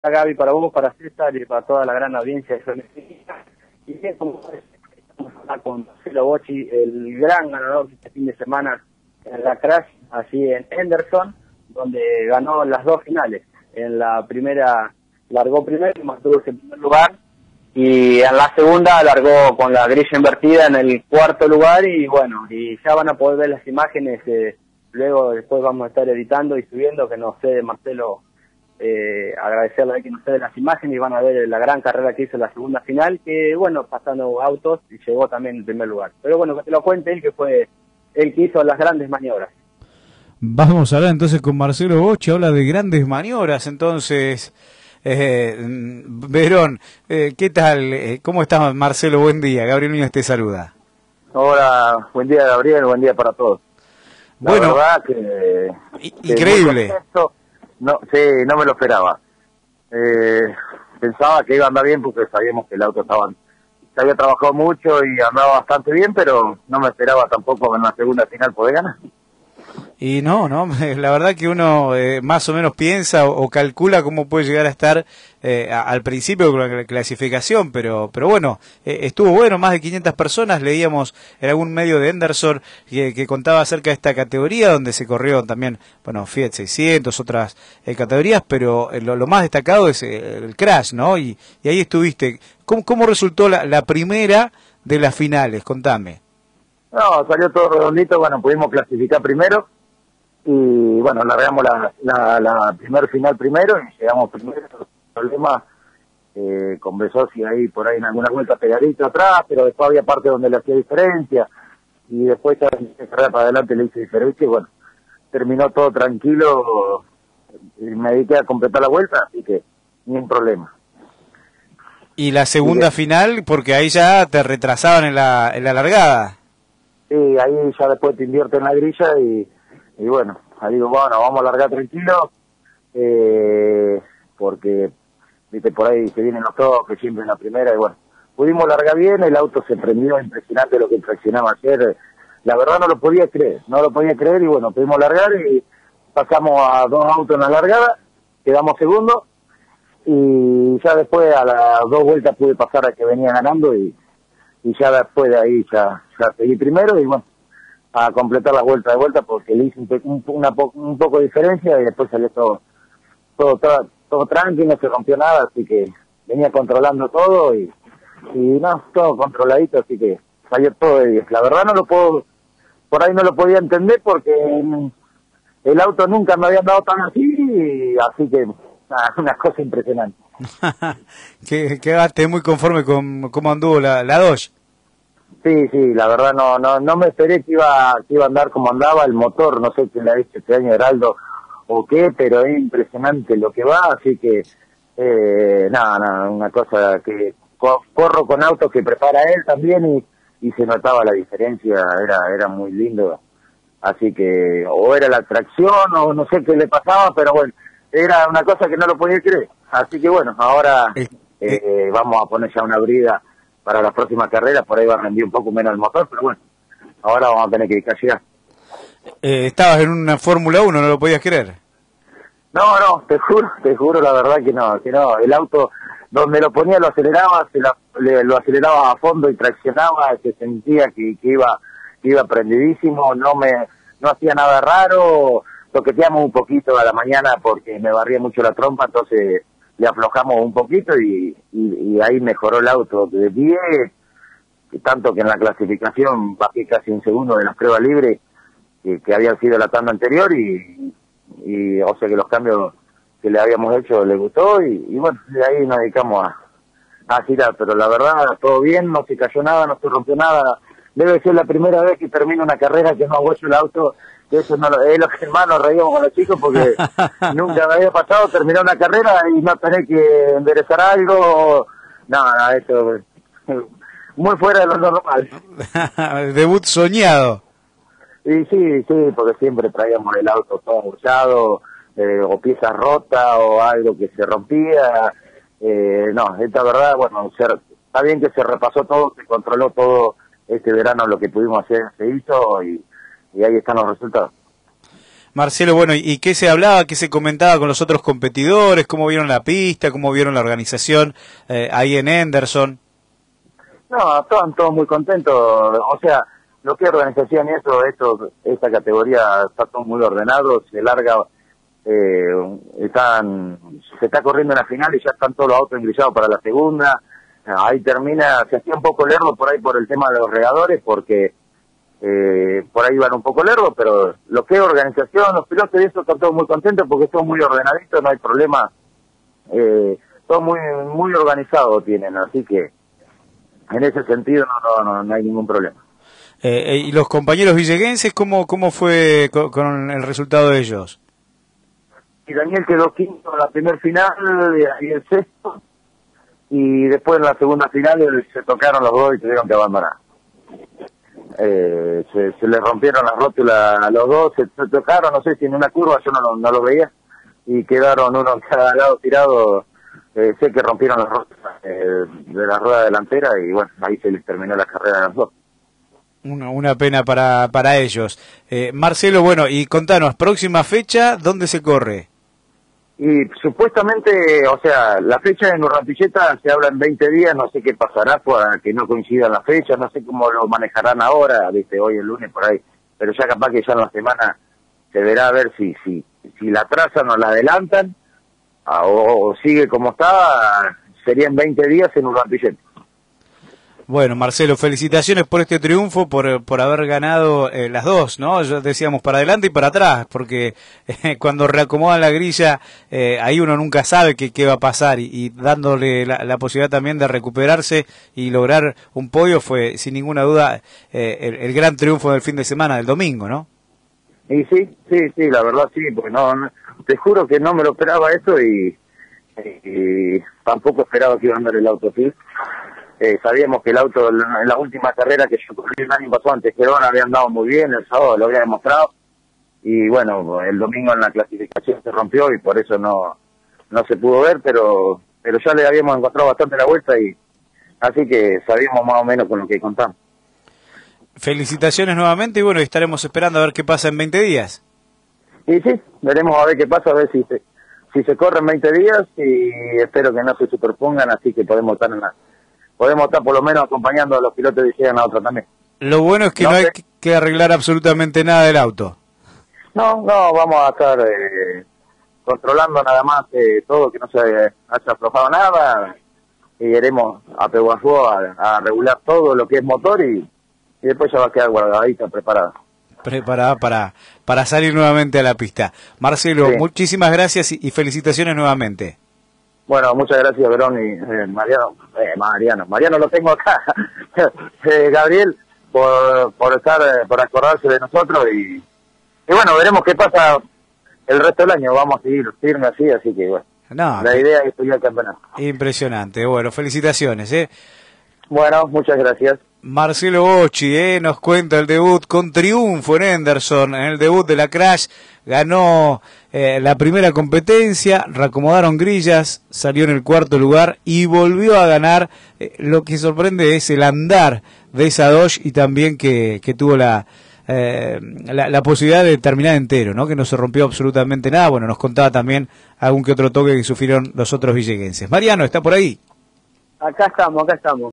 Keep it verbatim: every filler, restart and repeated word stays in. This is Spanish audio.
Gaby, para vos, para César y para toda la gran audiencia de Femenina. Y bien, como estamos acá con Marcelo Bocci, el gran ganador de este fin de semana en la Crash, así en Henderson, donde ganó las dos finales. En la primera largó primero y mantuvo ese primer lugar, y en la segunda largó con la grilla invertida en el cuarto lugar, y bueno, y ya van a poder ver las imágenes, eh, luego después vamos a estar editando y subiendo, que no sé de Marcelo. Eh, agradecerle a que nos dé las imágenes y van a ver la gran carrera que hizo en la segunda final, que bueno, pasando autos y llegó también en primer lugar. Pero bueno, que te lo cuente él, que fue él que hizo las grandes maniobras. Vamos a hablar entonces con Marcelo Bocci, habla de grandes maniobras. Entonces, eh, Verón, eh, ¿qué tal? ¿Cómo estás, Marcelo? Buen día, Gabriel Núñez te saluda. Hola, buen día, Gabriel, buen día para todos. La bueno, verdad que, increíble. Que No, sí, no me lo esperaba. Eh, pensaba que iba a andar bien porque sabíamos que el auto estaba, se había trabajado mucho y andaba bastante bien, pero no me esperaba tampoco en la segunda final poder ganar. Y no, no, la verdad que uno eh, más o menos piensa o, o calcula cómo puede llegar a estar eh, a, al principio con la clasificación, pero pero bueno, eh, estuvo bueno, más de quinientas personas, leíamos en algún medio de Henderson que, que contaba acerca de esta categoría, donde se corrió también, bueno, Fiat seiscientos, otras eh, categorías, pero eh, lo, lo más destacado es eh, el Crash, ¿no? Y, y ahí estuviste. ¿Cómo, cómo resultó la, la primera de las finales? Contame. No, salió todo redondito, bueno, pudimos clasificar primero. Y bueno, largamos la, la, la primer final primero y llegamos primero. El problema eh, con Besosi ahí por ahí en alguna vuelta pegadito atrás, pero después había parte donde le hacía diferencia y después ya para adelante le hice diferencia y bueno, terminó todo tranquilo y me dediqué a completar la vuelta, así que ni un problema. ¿Y la segunda y final? Porque ahí ya te retrasaban en la, en la largada. Sí, ahí ya después te invierten en la grilla y Y bueno, ahí digo, bueno, vamos a largar tranquilo, eh, porque, viste, por ahí se vienen los toques siempre en la primera, y bueno, pudimos largar bien, el auto se prendió, impresionante lo que traccionaba ayer, la verdad no lo podía creer, no lo podía creer, y bueno, pudimos largar y pasamos a dos autos en la largada, quedamos segundos, y ya después a las dos vueltas pude pasar a que venía ganando, y, y ya después de ahí ya, ya seguí primero, y bueno, a completar la vuelta de vuelta porque le hice un, un, una, un poco de diferencia y después salió todo todo, todo, todo tranqui, no se rompió nada, así que venía controlando todo y, y no, todo controladito, así que salió todo de diez. La verdad no lo puedo, por ahí no lo podía entender porque el auto nunca me había andado tan así, y así que nada, una cosa impresionante. que Quedaste muy conforme con cómo anduvo la, la Dodge. Sí, sí, la verdad no no no me esperé que iba que iba a andar como andaba el motor, no sé quién le ha dicho este año, Heraldo o qué, pero es impresionante lo que va, así que eh, nada, nada, una cosa que co corro con autos que prepara él también y, y se notaba la diferencia, era era muy lindo, así que o era la tracción o no sé qué le pasaba, pero bueno, era una cosa que no lo podía creer, así que bueno, ahora eh, eh, vamos a poner ya una brida para las próximas carreras, por ahí va a rendir un poco menos el motor, pero bueno, ahora vamos a tener que llegar. Eh, estabas en una Fórmula uno, ¿no lo podías creer? No, no, te juro, te juro la verdad que no, que no, el auto donde lo ponía lo aceleraba, se la, le, lo aceleraba a fondo y traccionaba, se sentía que, que iba que iba prendidísimo, no me no hacía nada raro, toqueteamos un poquito a la mañana porque me barría mucho la trompa, entonces le aflojamos un poquito y, y, y ahí mejoró el auto de diez, tanto que en la clasificación bajé casi un segundo de las pruebas libres que, que habían sido la tanda anterior y, y o sea que los cambios que le habíamos hecho le gustó y, y bueno, de ahí nos dedicamos a, a girar, pero la verdad todo bien, no se cayó nada, no se rompió nada, debe ser la primera vez que termino una carrera que no hago el auto. Eso no lo, es lo que más nos reíamos con los chicos porque nunca me había pasado terminar una carrera y no tener que enderezar algo. No, no, eso muy fuera de lo normal. Debut soñado. Y sí, sí, porque siempre traíamos el auto todo abuchado, eh, o piezas rotas o algo que se rompía. Eh, no, esta verdad, bueno, se, está bien que se repasó todo, se controló todo este verano, lo que pudimos hacer se hizo y y ahí están los resultados. Marcelo, bueno, ¿y qué se hablaba, qué se comentaba con los otros competidores? ¿Cómo vieron la pista? ¿Cómo vieron la organización eh, ahí en Henderson? No, estaban todos muy contentos. O sea, lo que es organización y eso, esto, esta categoría está todo muy ordenado, se larga, eh, están, se está corriendo en la final y ya están todos los autos engrillados para la segunda. Ahí termina, se hacía un poco lerdo por ahí por el tema de los regadores, porque eh, por ahí van un poco lerdo, pero lo que es organización, los pilotos y eso están todos muy contentos porque son muy ordenaditos, no hay problema, eh, todo muy muy organizado tienen, así que en ese sentido no no no, no hay ningún problema. Eh, ¿Y los compañeros villeguenses, cómo cómo fue con, con el resultado de ellos? Y Daniel quedó quinto en la primer final, y el sexto, y después en la segunda final se tocaron los dos y tuvieron que abandonar. Eh, se, se les rompieron las rótulas a los dos, se, se tocaron, no sé si en una curva, yo no, no lo veía, y quedaron uno en cada lado tirado. Eh, sé que rompieron las rótulas eh, de la rueda delantera y bueno, ahí se les terminó la carrera a los dos. Una, una pena para para ellos. Eh, Marcelo, bueno, y contanos, próxima fecha, ¿dónde se corre? Y supuestamente, o sea, la fecha en Urrampilleta se habla en veinte días, no sé qué pasará para que no coincidan las fechas, no sé cómo lo manejarán ahora, viste, hoy el lunes por ahí, pero ya capaz que ya en la semana se verá a ver si si si la trazan o la adelantan, o, o sigue como está, serían veinte días en Urrampilleta. Bueno, Marcelo, felicitaciones por este triunfo, por por haber ganado eh, las dos, ¿no? Ya decíamos para adelante y para atrás, porque eh, cuando reacomodan la grilla, eh, ahí uno nunca sabe qué, qué va a pasar, y, y dándole la, la posibilidad también de recuperarse y lograr un podio fue, sin ninguna duda, eh, el, el gran triunfo del fin de semana, del domingo, ¿no? Y sí, sí, sí, la verdad sí, porque no, no te juro que no me lo esperaba eso y, y, y tampoco esperaba que iba a andar el auto así. Eh, sabíamos que el auto en la última carrera que yo corrí el año pasado ante Gerona había andado muy bien, el sábado lo había demostrado, y bueno, el domingo en la clasificación se rompió y por eso no no se pudo ver, pero pero ya le habíamos encontrado bastante la vuelta, y así que sabíamos más o menos con lo que contamos. Felicitaciones nuevamente y bueno, estaremos esperando a ver qué pasa en veinte días. Y sí, veremos a ver qué pasa, a ver si se, si se corren veinte días, y espero que no se superpongan, así que podemos estar en la podemos estar por lo menos acompañando a los pilotos que llegan a otra también. Lo bueno es que no, no hay que, que arreglar absolutamente nada del auto. No, no, vamos a estar eh, controlando nada más eh, todo, que no se haya aflojado nada, y iremos a Peguazú a, a regular todo lo que es motor, y, y después ya va a quedar guardadita, preparada. Preparada para, para salir nuevamente a la pista. Marcelo, sí. Muchísimas gracias y, y felicitaciones nuevamente. Bueno, muchas gracias, Verón y eh, Mariano, eh, Mariano, Mariano lo tengo acá, eh, Gabriel, por por estar, eh, por acordarse de nosotros, y, y bueno, veremos qué pasa el resto del año, vamos a seguir firme así, así que bueno, no, la idea es pelear el campeonato. Impresionante, bueno, felicitaciones, eh. Bueno, muchas gracias. Marcelo Bocci, eh, nos cuenta el debut con triunfo en Henderson, en el debut de la Crash, ganó eh, la primera competencia, reacomodaron grillas, salió en el cuarto lugar y volvió a ganar. Eh, lo que sorprende es el andar de esa Dodge, y también que, que tuvo la, eh, la, la posibilidad de terminar entero, ¿no? Que no se rompió absolutamente nada. Bueno, nos contaba también algún que otro toque que sufrieron los otros villeguenses. Mariano, ¿está por ahí? Acá estamos, acá estamos.